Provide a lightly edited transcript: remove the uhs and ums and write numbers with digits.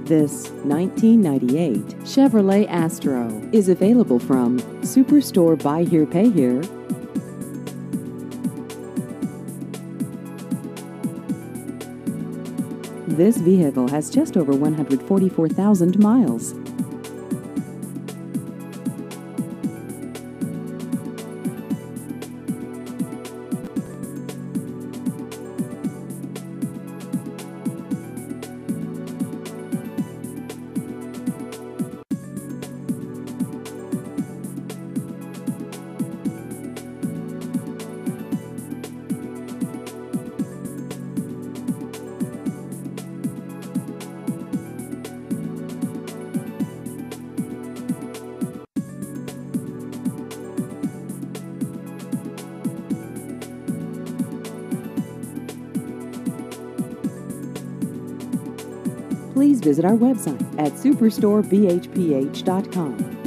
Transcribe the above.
This 1998 Chevrolet Astro is available from Superstore Buy Here Pay Here. This vehicle has just over 144,000 miles. Please visit our website at superstorebhph.com.